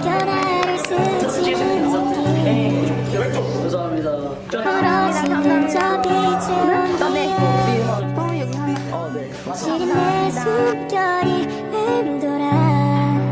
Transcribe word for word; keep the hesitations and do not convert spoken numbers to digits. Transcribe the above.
견해를 스치는 느낌 감사합니다. 멀어지는 저 빛의 온기 어, 네. 시린 내 숨결이